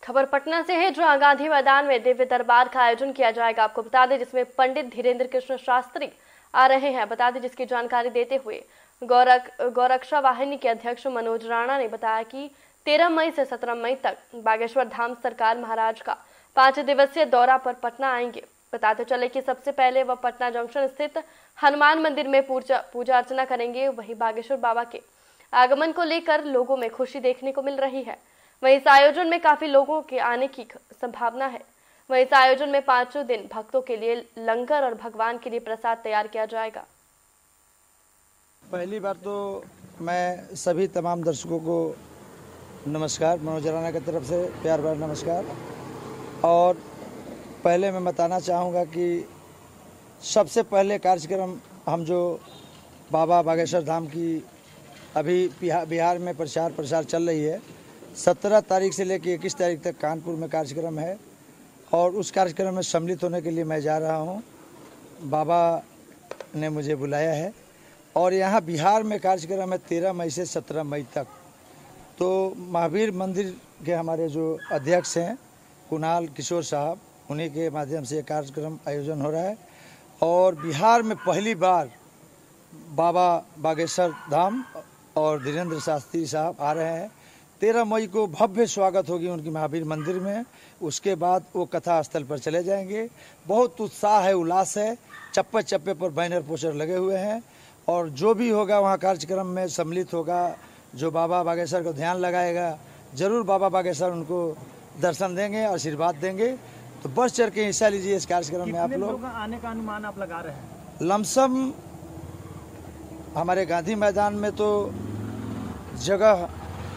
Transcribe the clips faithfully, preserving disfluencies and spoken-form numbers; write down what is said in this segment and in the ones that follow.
खबर पटना से है, जहां गांधी मैदान में दिव्य दरबार का आयोजन किया जाएगा। आपको बता दें, जिसमें पंडित धीरेन्द्र कृष्ण शास्त्री आ रहे हैं। बता दें, जिसकी जानकारी देते हुए गौरक गौरक्षा वाहिनी के अध्यक्ष मनोज राणा ने बताया कि तेरह मई से सत्रह मई तक बागेश्वर धाम सरकार महाराज का पांच दिवसीय दौरा पर पटना आएंगे। बताते चले कि सबसे पहले वह पटना जंक्शन स्थित हनुमान मंदिर में पूजा पूजा अर्चना करेंगे। वहीं बागेश्वर बाबा के आगमन को लेकर लोगों में खुशी देखने को मिल रही है। वहीं इस आयोजन में काफी लोगों के आने की संभावना है। वहीं इस आयोजन में पांचों दिन भक्तों के लिए लंगर और भगवान के लिए प्रसाद तैयार किया जाएगा। पहली बार तो मैं सभी तमाम दर्शकों को नमस्कार, मनोज राणा की तरफ से प्यार भरा नमस्कार। और पहले मैं बताना चाहूँगा कि सबसे पहले कार्यक्रम हम जो बाबा बागेश्वर धाम की अभी बिहार में प्रचार प्रसार चल रही है, सत्रह तारीख से लेकर इक्कीस तारीख तक कानपुर में कार्यक्रम है और उस कार्यक्रम में सम्मिलित होने के लिए मैं जा रहा हूं। बाबा ने मुझे बुलाया है और यहाँ बिहार में कार्यक्रम है तेरह मई से सत्रह मई तक। तो महावीर मंदिर के हमारे जो अध्यक्ष हैं कुणाल किशोर साहब, उन्हीं के माध्यम से कार्यक्रम आयोजन हो रहा है। और बिहार में पहली बार बाबा बागेश्वर धाम और धीरेन्द्र शास्त्री साहब आ रहे हैं। तेरह मई को भव्य स्वागत होगी उनकी महावीर मंदिर में। उसके बाद वो कथा स्थल पर चले जाएंगे। बहुत उत्साह है, उल्लास है, चप्पे चप्पे पर बैनर पोस्टर लगे हुए हैं और जो भी होगा वहाँ कार्यक्रम में सम्मिलित होगा, जो बाबा बागेश्वर को ध्यान लगाएगा, जरूर बाबा बागेश्वर उनको दर्शन देंगे, आशीर्वाद देंगे। तो बढ़ चढ़ के हिस्सा लीजिए इस कार्यक्रम में। आप लोग आने का अनुमान आप लगा रहे हैं? लमसम हमारे गांधी मैदान में तो जगह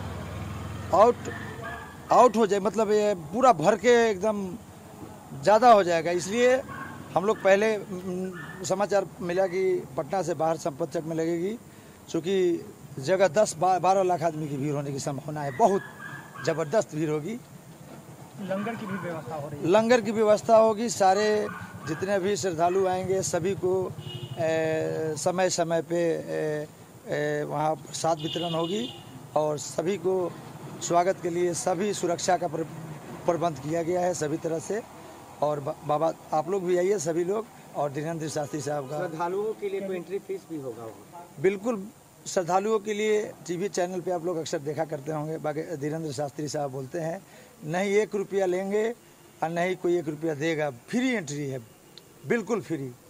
आउट आउट हो जाए, मतलब ये पूरा भर के एकदम ज़्यादा हो जाएगा। इसलिए हम लोग पहले समाचार मिला कि पटना से बाहर संपतचक में लगेगी, चूँकि जगह दस बारह लाख आदमी की भीड़ होने की संभावना है। बहुत ज़बरदस्त भीड़ होगी। लंगर की भी व्यवस्था हो रही है? लंगर की व्यवस्था होगी। सारे जितने भी श्रद्धालु आएंगे सभी को ए, समय समय पे ए, ए, वहाँ प्रसाद वितरण होगी और सभी को स्वागत के लिए सभी सुरक्षा का प्रबंध किया गया है सभी तरह से। और बाबा आप लोग भी आइए, सभी लोग। और धीरेन्द्र शास्त्री साहब का श्रद्धालुओं के लिए कोई एंट्री फीस भी होगा? बिल्कुल, श्रद्धालुओं के लिए टीवी चैनल पे आप लोग अक्सर देखा करते होंगे, धीरेन्द्र शास्त्री साहब बोलते हैं नहीं एक रुपया लेंगे और नहीं कोई एक रुपया देगा, फ्री एंट्री है, बिल्कुल फ्री।